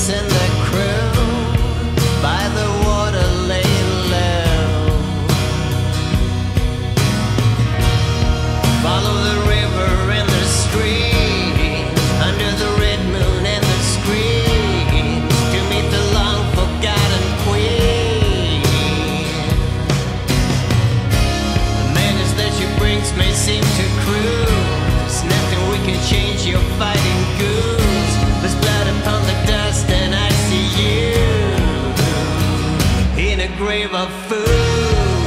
and the crew by the water laying low. Follow the river and the stream under the red moon and the screens to meet the long forgotten queen. The madness that she brings may seem to cruel. There's nothing we can change your fighting goose. There's blood upon the dust and I see you in a grave of fools.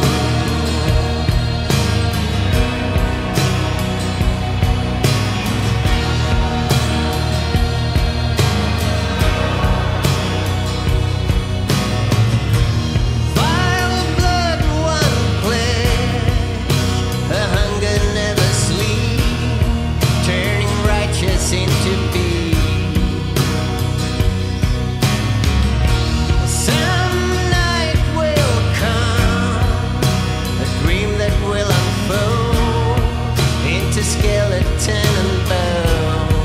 Into being. Some night will come, a dream that will unfold into skeleton and bone.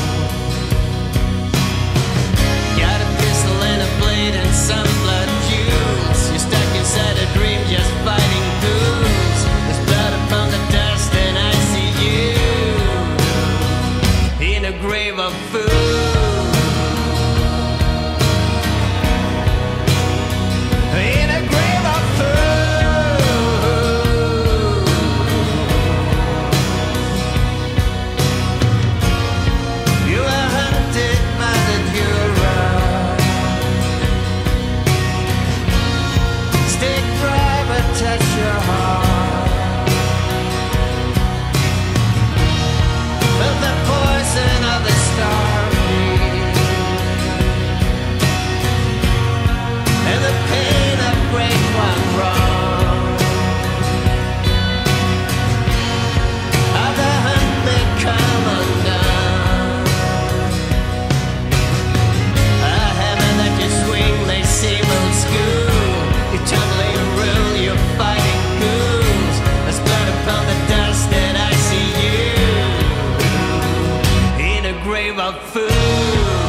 Got a pistol and a blade and some blood juice. You're stuck inside a dream just fighting ghouls. There's blood upon the dust and I see you in a grave of fools. In a grave of fools. You are hunted by the Bureau. Stick driver, touch your heart. Feel the poison of the starbeam and the pain of great one wrong. How the hunt may come undone. A hammer that you swing may seem old school. You tumble and roll, you're fighting ghouls. There's blood upon the dust and I see you in a grave of fools.